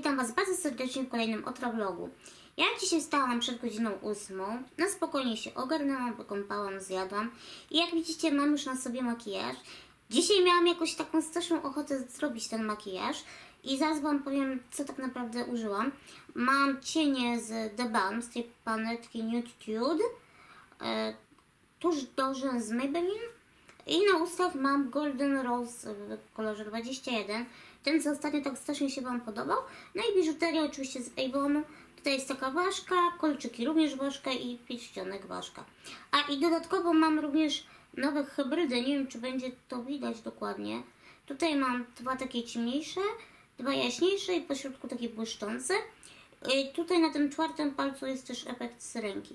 Witam Was bardzo serdecznie w kolejnym vlogu. Ja dzisiaj wstałam przed godziną 8. Na spokojnie się ogarnęłam, wykąpałam, zjadłam. I jak widzicie, mam już na sobie makijaż. Dzisiaj miałam jakąś taką straszną ochotę zrobić ten makijaż. I zaraz Wam powiem, co tak naprawdę użyłam. Mam cienie z The Balm, z tej paletki Nude Tude. Tuż do rzęs z Maybelline. I na ustach mam Golden Rose w kolorze 21. Ten, co ostatnio tak strasznie się Wam podobał. No i biżuteria oczywiście z Avonu. Tutaj jest taka ważka, kolczyki również ważka i pierścionek ważka. A i dodatkowo mam również nowe hybrydy. Nie wiem, czy będzie to widać dokładnie. Tutaj mam dwa takie ciemniejsze, dwa jaśniejsze i pośrodku takie błyszczące. I tutaj na tym czwartym palcu jest też efekt syrenki.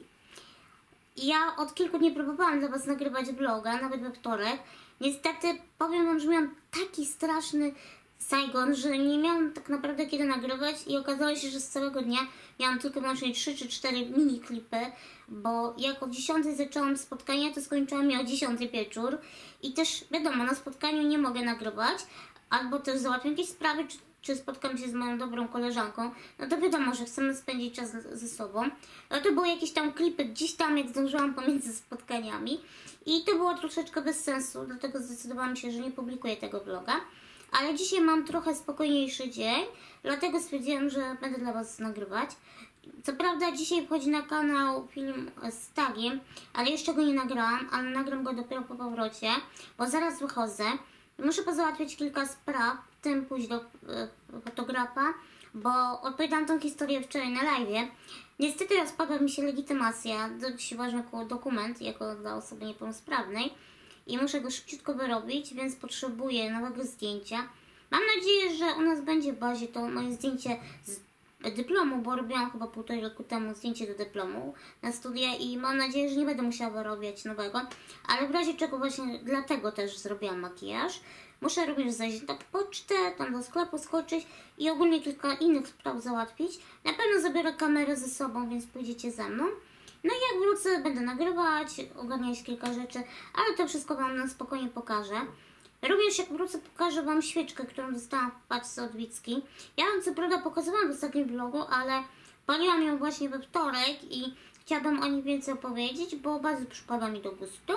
Ja od kilku dni próbowałam dla Was nagrywać vloga, nawet we wtorek. Niestety powiem Wam, że miałam taki straszny Saigon, że nie miałam tak naprawdę kiedy nagrywać i okazało się, że z całego dnia miałam tylko wyłącznie 3 czy 4 mini klipy, bo jak o 10 zaczęłam spotkanie, to skończyłam je o 10 wieczór i też wiadomo, na spotkaniu nie mogę nagrywać, albo też załatwiam jakieś sprawy, czy spotkam się z moją dobrą koleżanką, no to wiadomo, że chcemy spędzić czas ze sobą. No to były jakieś tam klipy gdzieś tam, jak zdążyłam pomiędzy spotkaniami i to było troszeczkę bez sensu, dlatego zdecydowałam się, że nie publikuję tego vloga. Ale dzisiaj mam trochę spokojniejszy dzień, dlatego stwierdziłam, że będę dla Was nagrywać. Co prawda dzisiaj wchodzi na kanał film z tagiem, ale jeszcze go nie nagrałam, ale nagram go dopiero po powrocie, bo zaraz wychodzę. Muszę pozałatwiać kilka spraw, w tym pójść do fotografa, bo opowiadałam tą historię wczoraj na live'ie. Niestety rozpadła mi się legitymacja, dość ważny dokument, jako dla osoby niepełnosprawnej. I muszę go szybciutko wyrobić, więc potrzebuję nowego zdjęcia. Mam nadzieję, że u nas będzie w bazie to moje zdjęcie z dyplomu, bo robiłam chyba 1,5 roku temu zdjęcie do dyplomu na studia i mam nadzieję, że nie będę musiała wyrabiać nowego, ale w razie czego właśnie dlatego też zrobiłam makijaż. Muszę również zajść na pocztę, tam do sklepu skoczyć i ogólnie kilka innych spraw załatwić. Na pewno zabiorę kamerę ze sobą, więc pójdziecie ze mną. No i jak wrócę, będę nagrywać, ogarniać kilka rzeczy, ale to wszystko Wam na spokojnie pokażę. Również jak wrócę, pokażę Wam świeczkę, którą dostałam w paczce od Wicki. Ja Wam co prawda pokazywałam w ostatnim vlogu, ale paliłam ją właśnie we wtorek i chciałabym o niej więcej opowiedzieć, bo bardzo przypada mi do gustu.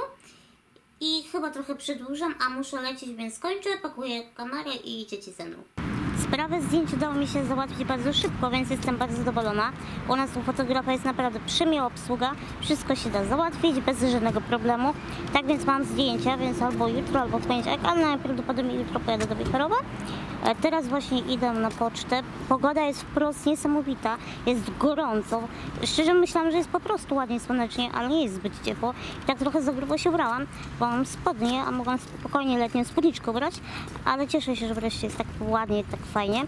I chyba trochę przedłużam, a muszę lecieć, więc kończę, pakuję kamerę i idziecie ze mną. Sprawę zdjęć udało mi się załatwić bardzo szybko, więc jestem bardzo zadowolona. U nas u fotografa jest naprawdę przymiła obsługa, wszystko się da załatwić bez żadnego problemu. Tak więc mam zdjęcia, więc albo jutro, albo w poniedziałek, ale najprawdopodobniej jutro pojadę do Wichorowa. Teraz właśnie idę na pocztę. Pogoda jest wprost niesamowita, jest gorąco. Szczerze myślałam, że jest po prostu ładnie słonecznie, ale nie jest zbyt ciepło. I tak trochę za grubo się ubrałam, bo mam spodnie, a mogłam spokojnie letnią spódniczkę ubrać, ale cieszę się, że wreszcie jest tak ładnie, tak fajnie.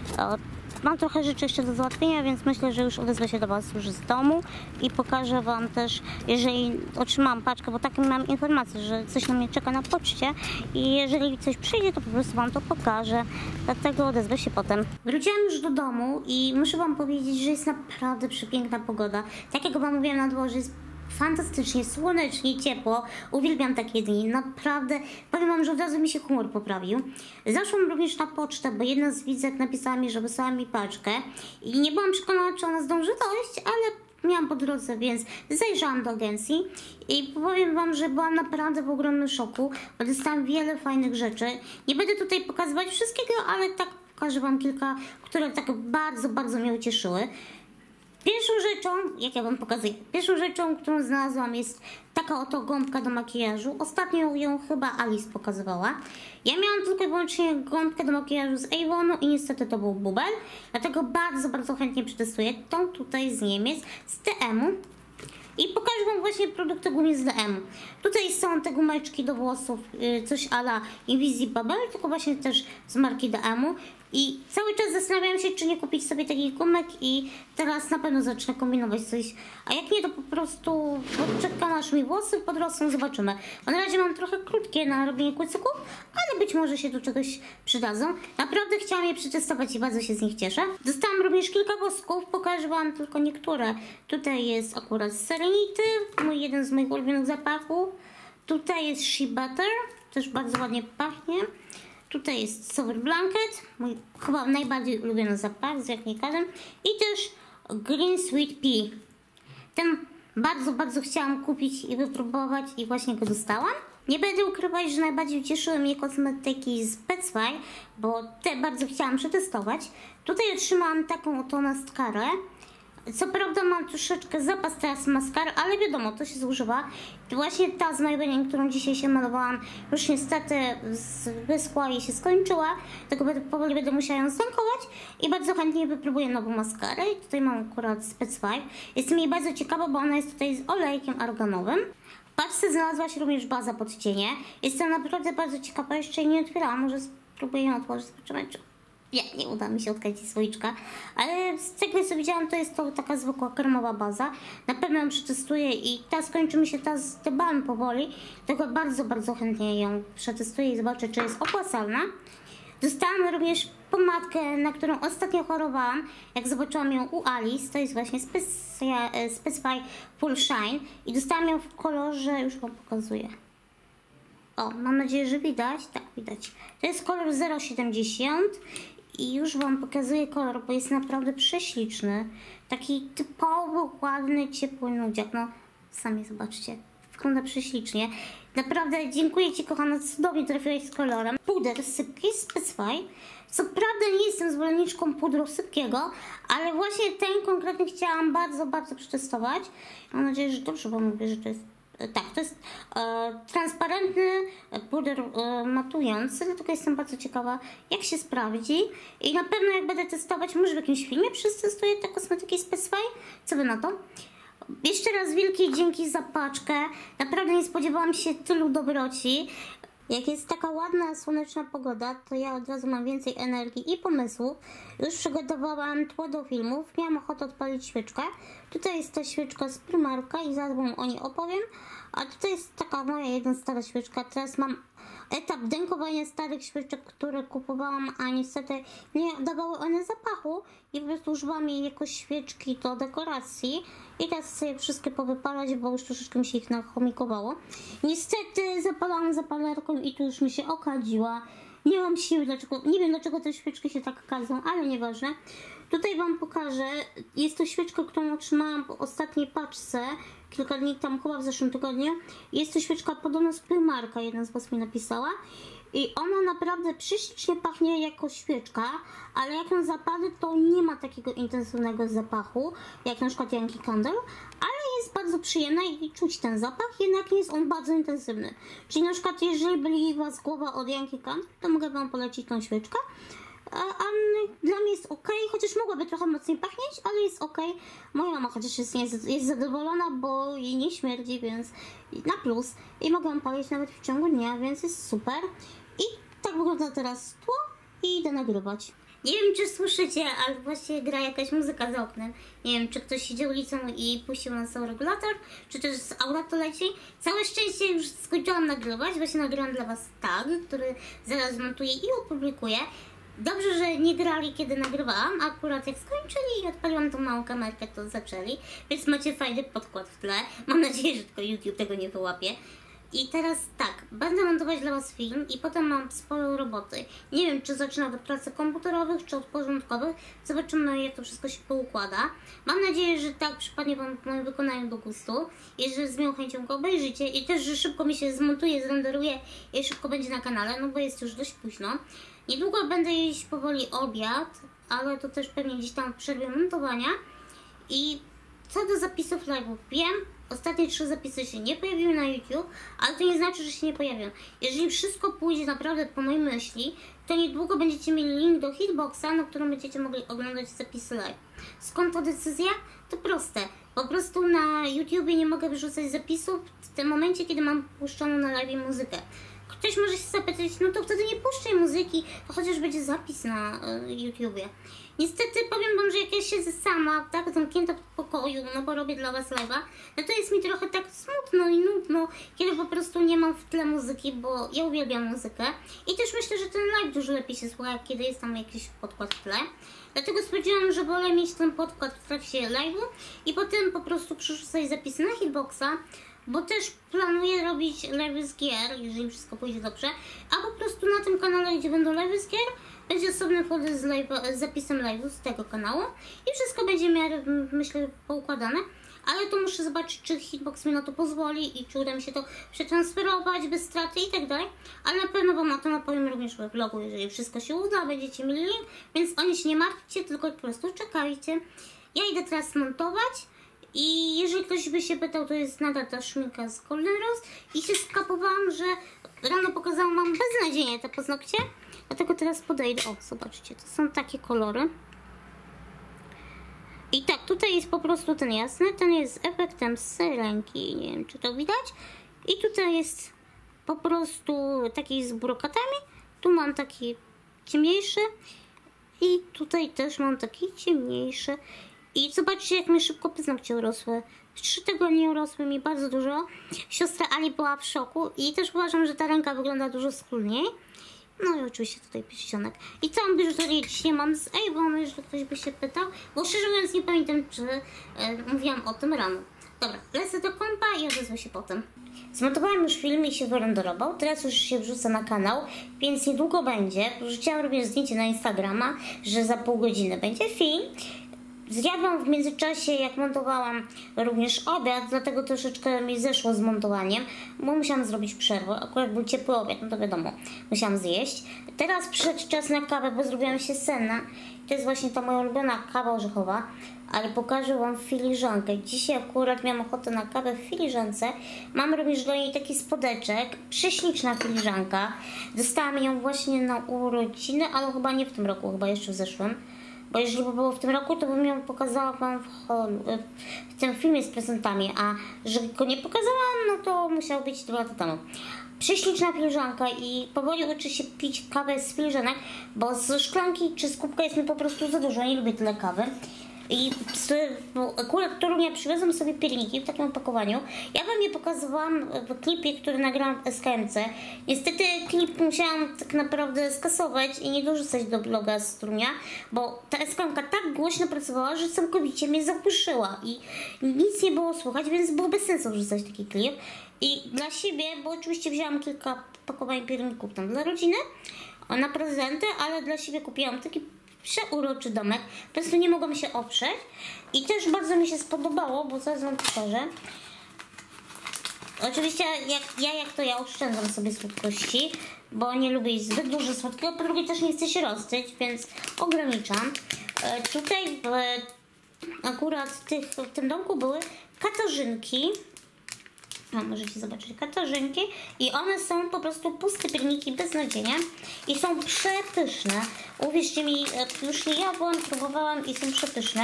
Mam trochę rzeczy jeszcze do załatwienia, więc myślę, że już odezwę się do Was już z domu i pokażę Wam też, jeżeli otrzymałam paczkę, bo taką mam informację, że coś na mnie czeka na poczcie i jeżeli coś przyjdzie, to po prostu Wam to pokażę, dlatego odezwę się potem. Wróciłam już do domu i muszę Wam powiedzieć, że jest naprawdę przepiękna pogoda. Tak jak Wam mówiłam, na dworze jest fantastycznie, słonecznie, ciepło. Uwielbiam takie dni. Naprawdę, powiem Wam, że od razu mi się humor poprawił. Zaszłam również na pocztę, bo jedna z widzek napisała mi, że wysłała mi paczkę. I nie byłam przekonana, czy ona zdąży dojść, ale miałam po drodze, więc zajrzałam do agencji. I powiem Wam, że byłam naprawdę w ogromnym szoku, bo dostałam wiele fajnych rzeczy. Nie będę tutaj pokazywać wszystkiego, ale tak pokażę Wam kilka, które tak bardzo, bardzo mnie ucieszyły. Pierwszą rzeczą, jak ja Wam pokazuję, pierwszą rzeczą, którą znalazłam, jest taka oto gąbka do makijażu. Ostatnio ją chyba Alice pokazywała. Ja miałam tylko i wyłącznie gąbkę do makijażu z Avonu i niestety to był bubel. Dlatego bardzo, bardzo chętnie przetestuję tą tutaj z Niemiec, z DM-u. I pokażę Wam właśnie produkty głównie z DM. Tutaj są te gumeczki do włosów, coś a la Invisible, tylko właśnie też z marki DM-u. I cały czas zastanawiam się, czy nie kupić sobie takich gumek i teraz na pewno zacznę kombinować coś. A jak nie, to po prostu czekam, aż mi włosy podrosną, zobaczymy. Bo na razie mam trochę krótkie na robienie kucyków, ale być może się do czegoś przydadzą. Naprawdę chciałam je przetestować i bardzo się z nich cieszę. Dostałam również kilka wosków, pokażę Wam tylko niektóre. Tutaj jest akurat Serenity, jeden z moich ulubionych zapachów. Tutaj jest Shea Butter, też bardzo ładnie pachnie. Tutaj jest Sour Blanket, mój chyba najbardziej ulubiony zapach z Jacquemin'em. I też Green Sweet Pea. Ten bardzo, bardzo chciałam kupić i wypróbować i właśnie go dostałam. Nie będę ukrywać, że najbardziej cieszyły mnie kosmetyki z Petsfy, bo te bardzo chciałam przetestować. Tutaj otrzymałam taką oto maskarę. Co prawda mam troszeczkę zapas teraz maskar, ale wiadomo, to się zużywa. To właśnie ta z Maybelline, którą dzisiaj się malowałam, już niestety wyschła i się skończyła. Tego powoli będę musiała ją stankować i bardzo chętnie wypróbuję nową maskarę. I tutaj mam akurat z Petsfy. Jestem jej bardzo ciekawa, bo ona jest tutaj z olejkiem arganowym. W paczce znalazła się również baza pod cienie. Jestem naprawdę bardzo ciekawa, jeszcze jej nie otwierałam, może spróbuję ją otworzyć, zobaczymy, czy nie uda mi się odkręcić słoiczka, ale z tego co widziałam, to jest to taka zwykła kremowa baza. Na pewno ją przetestuję i ta skończy mi się te balm powoli, tylko bardzo, bardzo chętnie ją przetestuję i zobaczę, czy jest opłacalna. Dostałam również pomadkę, na którą ostatnio chorowałam, jak zobaczyłam ją u Alice, to jest właśnie Petsfy Full Shine i dostałam ją w kolorze, już wam pokazuję. O, mam nadzieję, że widać. Tak, widać. To jest kolor 070 i już wam pokazuję kolor, bo jest naprawdę prześliczny. Taki typowy, ładny, ciepły nudziak. No, sami zobaczcie. Wygląda prześlicznie. Naprawdę dziękuję ci, kochana, cudownie trafiłeś z kolorem. Puder sypki z Petsfy. Co prawda nie jestem zwolenniczką pudru sypkiego, ale właśnie ten konkretnie chciałam bardzo, bardzo przetestować. Mam nadzieję, że dobrze wam mówię, że to jest... Tak, to jest transparentny puder matujący, dlatego jestem bardzo ciekawa, jak się sprawdzi. I na pewno jak będę testować, może w jakimś filmie przetestuję te kosmetyki z Petsfy. Co wy na to? Jeszcze raz wielkie dzięki za paczkę. Naprawdę nie spodziewałam się tylu dobroci. Jak jest taka ładna, słoneczna pogoda, to ja od razu mam więcej energii i pomysłów. Już przygotowałam tło do filmów, miałam ochotę odpalić świeczkę. Tutaj jest ta świeczka z Primarka i zaraz wam o niej opowiem. A tutaj jest taka moja jedna stara świeczka. Teraz mam etap dękowania starych świeczek, które kupowałam, a niestety nie dawały one zapachu. I po prostu używam jej jako świeczki do dekoracji. I teraz chcę je wszystkie powypalać, bo już troszeczkę mi się ich nachomikowało. Niestety zapalałam zapalarką i tu już mi się okadziła. Nie mam siły, nie wiem dlaczego te świeczki się tak kadzą, ale nieważne. Tutaj wam pokażę. Jest to świeczka, którą otrzymałam w ostatniej paczce. Kilka dni temu, chyba w zeszłym tygodniu. Jest to świeczka podobno z Primarka, jedna z was mi napisała. I ona naprawdę prześlicznie pachnie jako świeczka, ale jak ją zapalę, to nie ma takiego intensywnego zapachu, jak na przykład Yankee Candle, ale jest bardzo przyjemna i czuć ten zapach, jednak nie jest on bardzo intensywny. Czyli na przykład jeżeli byli was głowa od Yankee Candle, to mogę wam polecić tą świeczkę. A dla mnie jest ok, chociaż mogłaby trochę mocniej pachnieć, ale jest ok. Moja mama chociaż jest zadowolona, bo jej nie śmierdzi, więc na plus. I mogę ją palić nawet w ciągu dnia, więc jest super. I tak wygląda teraz tło i idę nagrywać. Nie wiem, czy słyszycie, ale właśnie gra jakaś muzyka za oknem. Nie wiem, czy ktoś idzie ulicą i puścił na cały regulator, czy też z auta to leci. Całe szczęście już skończyłam nagrywać, właśnie nagrałam dla was tag, który zaraz zmontuję i opublikuję. Dobrze, że nie grali, kiedy nagrywałam, akurat jak skończyli i odpaliłam tą małą kamerkę, to zaczęli, więc macie fajny podkład w tle. Mam nadzieję, że tylko YouTube tego nie wyłapie. I teraz tak, będę montować dla was film i potem mam sporo roboty. Nie wiem, czy zacznę od pracy komputerowych, czy od porządkowych. Zobaczymy, jak to wszystko się poukłada. Mam nadzieję, że tak przypadnie wam w moim wykonaniu do gustu i że z miłą chęcią go obejrzycie i też, że szybko mi się zmontuje, zrenderuje i szybko będzie na kanale, no bo jest już dość późno. Niedługo będę jeść powoli obiad, ale to też pewnie gdzieś tam w przerwie montowania. I co do zapisów live'ów, wiem, ostatnie 3 zapisy się nie pojawiły na YouTube, ale to nie znaczy, że się nie pojawią. Jeżeli wszystko pójdzie naprawdę po mojej myśli, to niedługo będziecie mieli link do Hitboxa, na którym będziecie mogli oglądać zapisy live. Skąd ta decyzja? To proste. Po prostu na YouTubie nie mogę wyrzucać zapisów w tym momencie, kiedy mam puszczoną na live muzykę. Ktoś może się zapytać, no to wtedy nie puszczaj muzyki, to chociaż będzie zapis na YouTubie. Niestety powiem wam, że jak ja siedzę sama, tak, zamknięta w pokoju, no bo robię dla was live'a, no to jest mi trochę tak smutno i nudno, kiedy po prostu nie mam w tle muzyki, bo ja uwielbiam muzykę. I też myślę, że ten live dużo lepiej się słucha, jak kiedy jest tam jakiś podkład w tle. Dlatego stwierdziłam, że wolę mieć ten podkład w trakcie live'u i potem po prostu przerzucać zapisy na Hitboxa, bo też planuję robić live z gier, jeżeli wszystko pójdzie dobrze, a po prostu na tym kanale, gdzie będą live z gier, będzie osobny folder z zapisem live'u z tego kanału i wszystko będzie w miarę, myślę, poukładane. Ale to muszę zobaczyć, czy Hitbox mi na to pozwoli i czy uda mi się to przetransferować bez straty i tak dalej. Ale na pewno wam o tym opowiem również we vlogu, jeżeli wszystko się uda, będziecie mieli link, więc o nie się nie martwcie, tylko po prostu czekajcie. Ja idę teraz montować i jeżeli ktoś by się pytał, to jest nadal ta szminka z Golden Rose i się skapowałam, że rano pokazałam wam beznadziejnie te paznokcie, dlatego teraz podejdę. O, zobaczcie, to są takie kolory. I tak, tutaj jest po prostu ten jasny, ten jest z efektem syrenki, nie wiem czy to widać. I tutaj jest po prostu taki z brokatami, tu mam taki ciemniejszy i tutaj też mam taki ciemniejszy. I zobaczcie, jak mi szybko paznokcie urosły. W 3 tygodnie urosły mi bardzo dużo. Siostra Ali była w szoku i też uważam, że ta ręka wygląda dużo schludniej. No i oczywiście tutaj pierścionek. I całą biżuterię dzisiaj mam z Avon, jeżeli ktoś by się pytał. Bo szczerze mówiąc nie pamiętam, czy mówiłam o tym rano. Dobra, lecę do kompa i odezwę się potem. Zmontowałam już film i się wyrenderował. Teraz już się wrzuca na kanał, więc niedługo będzie. Wrzuciłam również zdjęcie na Instagrama, że za pół godziny będzie film. Zjadłam w międzyczasie, jak montowałam, również obiad, dlatego troszeczkę mi zeszło z montowaniem, bo musiałam zrobić przerwę. Akurat był ciepły obiad, no to wiadomo, musiałam zjeść. Teraz przyszedł czas na kawę, bo zrobiłam się senna. To jest właśnie ta moja ulubiona kawa orzechowa, ale pokażę wam filiżankę. Dzisiaj akurat miałam ochotę na kawę w filiżance. Mam również do niej taki spodeczek, prześliczna filiżanka. Dostałam ją właśnie na urodziny, ale chyba nie w tym roku, chyba jeszcze w zeszłym. Bo jeżeli by było w tym roku, to bym ją pokazała wam w tym filmie z prezentami, a że go nie pokazałam, no to musiało być 2 lata temu. Prześliczna filiżanka i powoli uczę się pić kawę z filiżanek, bo z szklanki czy z kubka jest mi po prostu za dużo, nie lubię tyle kawy. I akurat Torunia przywiozłam sobie pierniki w takim opakowaniu. Ja wam je pokazywałam w klipie, który nagrałam w SKMC. Niestety klip musiałam tak naprawdę skasować i nie dorzucać do vloga z Torunia, bo ta SKMK tak głośno pracowała, że całkowicie mnie zagłuszyła i nic nie było słychać, więc było bez sensu wrzucać taki klip. I dla siebie, bo oczywiście wzięłam kilka pakowań pierników tam dla rodziny na prezenty, ale dla siebie kupiłam taki przeuroczy domek, po prostu nie mogłam się oprzeć i też bardzo mi się spodobało, bo zaraz wam pokażę. Oczywiście jak ja oszczędzam sobie słodkości, bo nie lubię jeść zbyt dużo słodkiego, po drugie też nie chcę się rozsyć, więc ograniczam. Tutaj akurat w tym domku były katarzynki. No, możecie zobaczyć katarzynki i one są po prostu puste pierniki beznadziejnie i są przepyszne. Uwierzcie mi, już je jadłam, próbowałam i są przepyszne.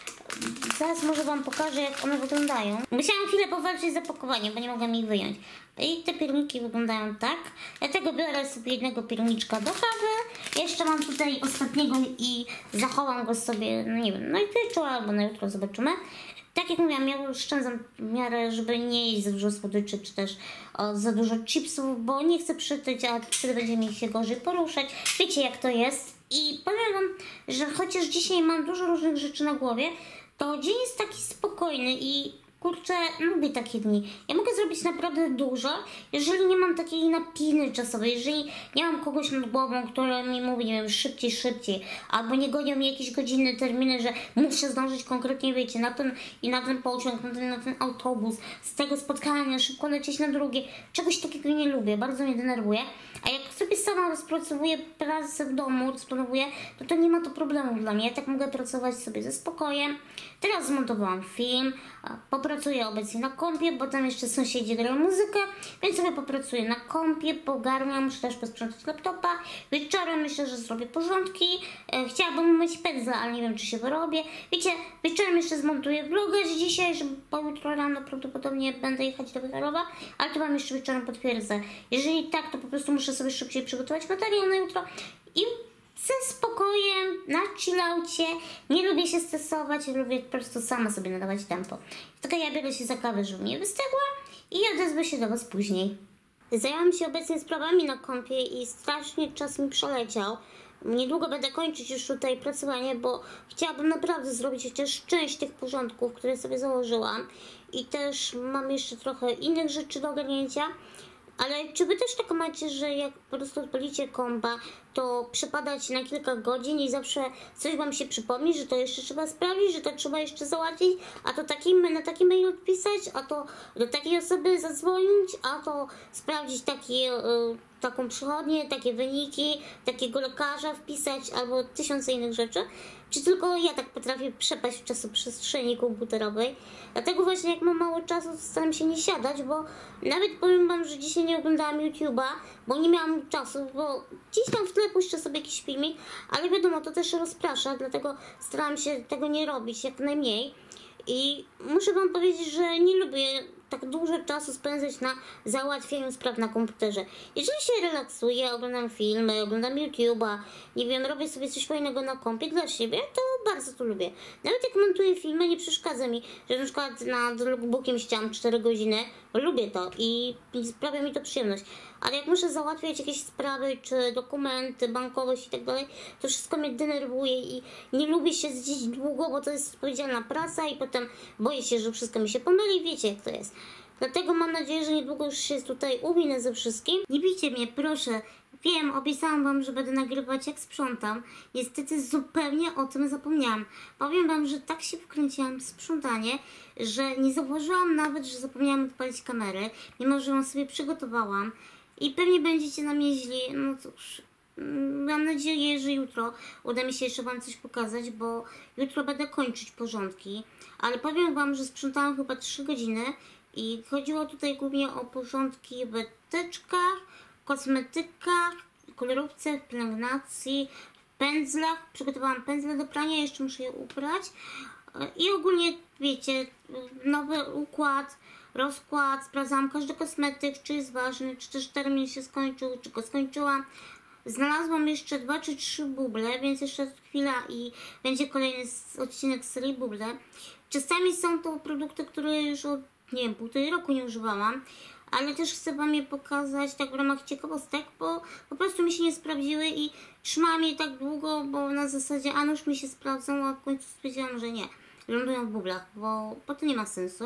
Zaraz może wam pokażę, jak one wyglądają. Musiałam chwilę powalczyć z opakowaniem, bo nie mogłam ich wyjąć. I te pierniki wyglądają tak. Dlatego biorę sobie jednego pierniczka do kawy. Jeszcze mam tutaj ostatniego i zachowam go sobie, no nie wiem, na wieczór albo na jutro, zobaczymy. Tak jak mówiłam, ja oszczędzam w miarę, żeby nie jeść za dużo słodyczy, czy też za dużo chipsów, bo nie chcę przytyć, a wtedy będzie mi się gorzej poruszać. Wiecie, jak to jest. I powiem wam, że chociaż dzisiaj mam dużo różnych rzeczy na głowie, to dzień jest taki spokojny i kurczę, lubię takie dni. Ja mogę zrobić naprawdę dużo, jeżeli nie mam takiej napiny czasowej, jeżeli nie mam kogoś nad głową, który mi mówi, nie wiem, szybciej, albo nie gonią mi jakieś godziny, terminy, że muszę zdążyć konkretnie, wiecie, na ten pociąg, na ten autobus, z tego spotkania, szybko lecieć na drugie. Czegoś takiego nie lubię, bardzo mnie denerwuje. A jak sobie sama rozpracowuję pracę w domu, rozplanowuję, to nie ma to problemu dla mnie. Ja tak mogę pracować sobie ze spokojem. Teraz zmontowałam film, popracuję obecnie na kompie, bo tam jeszcze sąsiedzi grają muzykę, więc sobie popracuję na kompie, pogarniam, muszę też posprzątać laptopa. Wieczorem myślę, że zrobię porządki. Chciałabym umyć pędzle, ale nie wiem, czy się wyrobię. Wiecie, wieczorem jeszcze zmontuję vloga z dzisiaj, że jutro rano prawdopodobnie będę jechać do Wycharowa, ale to wam jeszcze wieczorem potwierdzę. Jeżeli tak, to po prostu muszę sobie szybciej przygotować materiał na jutro i ze spokojem, na chillaucie. Nie lubię się stresować, lubię po prostu sama sobie nadawać tempo. Tylko ja biorę się za kawę, żeby mnie wystygła i odezwę się do was później. Zajęłam się obecnie sprawami na kompie i strasznie czas mi przeleciał, Niedługo będę kończyć już tutaj pracowanie, bo chciałabym naprawdę zrobić chociaż część tych porządków, które sobie założyłam. I też mam jeszcze trochę innych rzeczy do ogarnięcia. Ale czy wy też tak macie, że jak po prostu odpalicie kompa, to przypadać na kilka godzin i zawsze coś wam się przypomni, że to jeszcze trzeba sprawdzić, że to trzeba jeszcze załatwić, a to na taki mail odpisać, a to do takiej osoby zadzwonić, a to sprawdzić taką przychodnię, takie wyniki, takiego lekarza wpisać albo tysiące innych rzeczy? Czy tylko ja tak potrafię przepaść w czasoprzestrzeni komputerowej? Dlatego właśnie jak mam mało czasu, to staram się nie siadać, bo nawet powiem wam, że dzisiaj nie oglądałam YouTube'a, bo nie miałam czasu, bo gdzieś tam w tle puszczę sobie jakiś filmik, ale wiadomo, to też rozprasza, dlatego staram się tego nie robić jak najmniej. I muszę wam powiedzieć, że nie lubię tak dużo czasu spędzać na załatwianiu spraw na komputerze. Jeżeli się relaksuję, oglądam filmy, oglądam YouTube'a, nie wiem, robię sobie coś fajnego na kompie dla siebie, to bardzo to lubię. Nawet jak montuję filmy, nie przeszkadza mi, że na przykład nad logbookiem siedziałam 4 godziny, lubię to i sprawia mi to przyjemność. Ale jak muszę załatwiać jakieś sprawy, czy dokumenty, bankowość i tak dalej, to wszystko mnie denerwuje i nie lubię siedzieć długo, bo to jest odpowiedzialna praca i potem boję się, że wszystko mi się pomyli, wiecie jak to jest. Dlatego mam nadzieję, że niedługo już się tutaj uwinę ze wszystkim. Nie bijcie mnie, proszę. Wiem, obiecałam wam, że będę nagrywać jak sprzątam. Niestety zupełnie o tym zapomniałam. Powiem wam, że tak się wkręciłam w sprzątanie, że nie zauważyłam nawet, że zapomniałam odpalić kamery, mimo że ją sobie przygotowałam. I pewnie będziecie na mnie źli, no cóż, mam nadzieję, że jutro uda mi się jeszcze wam coś pokazać, bo jutro będę kończyć porządki. Ale powiem wam, że sprzątałam chyba 3 godziny i chodziło tutaj głównie o porządki w teczkach, kosmetykach, kolorówce, w pielęgnacji, w pędzlach. Przygotowałam pędzle do prania, jeszcze muszę je uprać. I ogólnie, wiecie, nowy układ, rozkład, sprawdzałam każdy kosmetyk, czy jest ważny, czy też termin się skończył, czy go skończyłam. Znalazłam jeszcze 2 czy 3 buble, więc jeszcze chwila i będzie kolejny odcinek z serii buble. Czasami są to produkty, które już od, nie wiem, 1,5 roku nie używałam, ale też chcę wam je pokazać tak w ramach ciekawostek, bo po prostu mi się nie sprawdziły i trzymałam je tak długo, bo na zasadzie, a nuż mi się sprawdzą, a w końcu stwierdziłam, że nie, lądują w bublach, bo to nie ma sensu.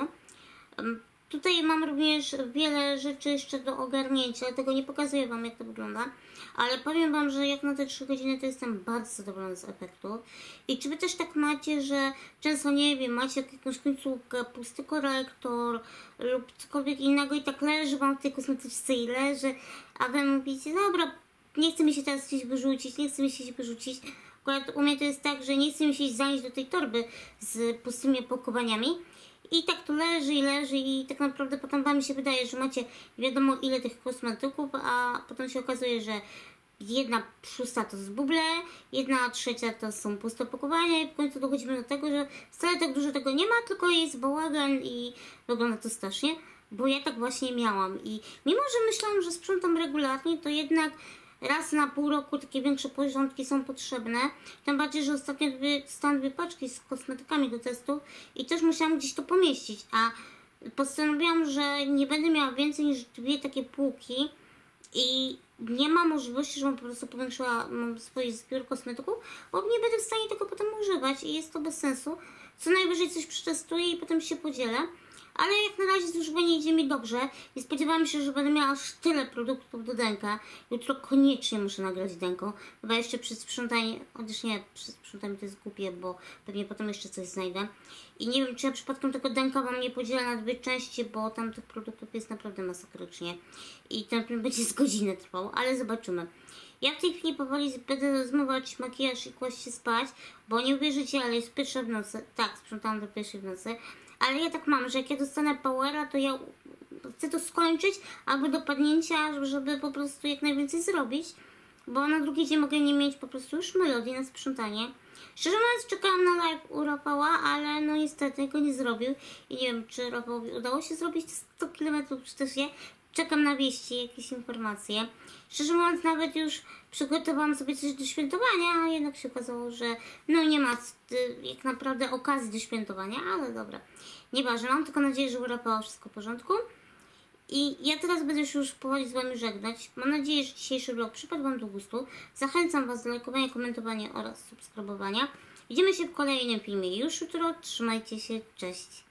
Tutaj mam również wiele rzeczy jeszcze do ogarnięcia, dlatego nie pokazuję wam jak to wygląda, ale powiem wam, że jak na te 3 godziny to jestem bardzo zadowolona z efektu. I czy wy też tak macie, że często, nie wiem, macie jakąś końcówkę, pusty korektor lub cokolwiek innego i tak leży wam w tej kosmetyczce i leży, a wy mówicie, dobra, nie chce mi się teraz gdzieś wyrzucić, nie chce mi się wyrzucić. Akurat u mnie to jest tak, że nie chce mi się zanieść do tej torby z pustymi opakowaniami. I tak to leży i leży i tak naprawdę potem wam się wydaje, że macie wiadomo ile tych kosmetyków, a potem się okazuje, że 1/6 to jest buble, 1/3 to są puste opakowania i w końcu dochodzimy do tego, że wcale tak dużo tego nie ma, tylko jest bałagan i wygląda to strasznie, bo ja tak właśnie miałam i mimo, że myślałam, że sprzątam regularnie, to jednak raz na pół roku takie większe porządki są potrzebne. Tym bardziej, że ostatnio dostałam 2 paczki z kosmetykami do testu i też musiałam gdzieś to pomieścić. A postanowiłam, że nie będę miała więcej niż 2 takie półki i nie ma możliwości, żebym po prostu powiększyła swój zbiór kosmetyków, bo nie będę w stanie tego potem używać i jest to bez sensu. Co najwyżej coś przetestuję i potem się podzielę. Ale jak na razie zużywanie idzie mi dobrze. Nie spodziewałam się, że będę miała aż tyle produktów do denka. Jutro koniecznie muszę nagrać denką. Chyba jeszcze przed sprzątaniem, chociaż nie, przed sprzątaniem to jest głupie, bo pewnie potem jeszcze coś znajdę. I nie wiem, czy ja przypadkiem tego denka wam nie podzielę na 2 części, bo tam tych produktów jest naprawdę masakrycznie. I ten film będzie z godziny trwał, ale zobaczymy. Ja w tej chwili powoli będę zmywać makijaż i kłaść się spać, bo nie uwierzycie, ale jest 1 w nocy. Tak, sprzątałam do 1 w nocy. Ale ja tak mam, że jak ja dostanę powera, to ja chcę to skończyć albo do padnięcia, żeby po prostu jak najwięcej zrobić, bo na drugi dzień mogę nie mieć po prostu już melodii na sprzątanie. Szczerze mówiąc, czekałam na live u Rafała, ale no niestety go nie zrobił i nie wiem, czy Rafałowi udało się zrobić te 100 km, czy też nie. Czekam na wieści, jakieś informacje. Szczerze mówiąc, nawet już przygotowałam sobie coś do świętowania, a jednak się okazało, że no nie ma jak naprawdę okazji do świętowania, ale dobra. Nieważne, mam tylko nadzieję, że u Rafała wszystko w porządku. I ja teraz będę się już powoli z Wami żegnać. Mam nadzieję, że dzisiejszy vlog przypadł Wam do gustu. Zachęcam Was do lajkowania, komentowania oraz subskrybowania. Widzimy się w kolejnym filmie już jutro. Trzymajcie się, cześć!